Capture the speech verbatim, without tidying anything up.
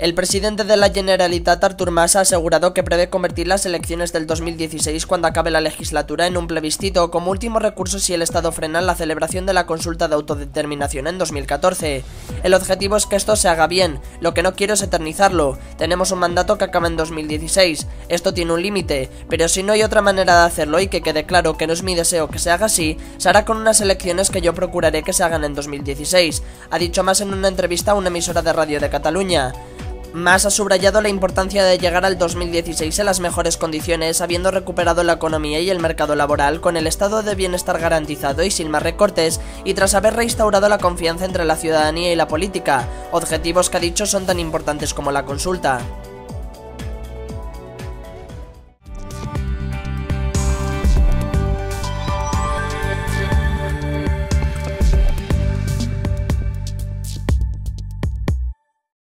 El presidente de la Generalitat, Artur Mas, ha asegurado que prevé convertir las elecciones del dos mil dieciséis, cuando acabe la legislatura, en un plebiscito como último recurso si el Estado frena la celebración de la consulta de autodeterminación en dos mil catorce. El objetivo es que esto se haga bien, lo que no quiero es eternizarlo. Tenemos un mandato que acaba en dos mil dieciséis, esto tiene un límite, pero si no hay otra manera de hacerlo y que quede claro que no es mi deseo que se haga así, se hará con unas elecciones que yo procuraré que se hagan en dos mil dieciséis, ha dicho Mas en una entrevista a una emisora de radio de Cataluña. Mas ha subrayado la importancia de llegar al dos mil dieciséis en las mejores condiciones, habiendo recuperado la economía y el mercado laboral, con el estado de bienestar garantizado y sin más recortes, y tras haber reinstaurado la confianza entre la ciudadanía y la política, objetivos que ha dicho son tan importantes como la consulta.